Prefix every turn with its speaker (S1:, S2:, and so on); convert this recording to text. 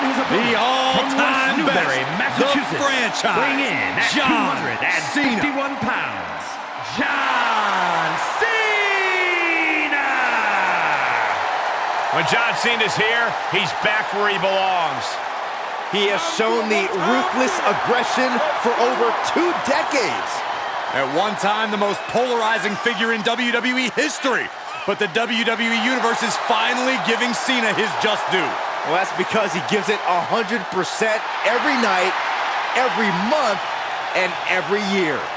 S1: his opponent,
S2: the all-time best, the franchise,
S1: weighing in at
S2: John
S1: 251 pounds, John Cena!
S3: When John Cena's here, he's back where he belongs.
S4: He has shown the ruthless aggression for over 2 decades.
S2: At one time, the most polarizing figure in WWE history. But the WWE Universe is finally giving Cena his just due.
S4: Well, that's because he gives it 100% every night, every month, and every year.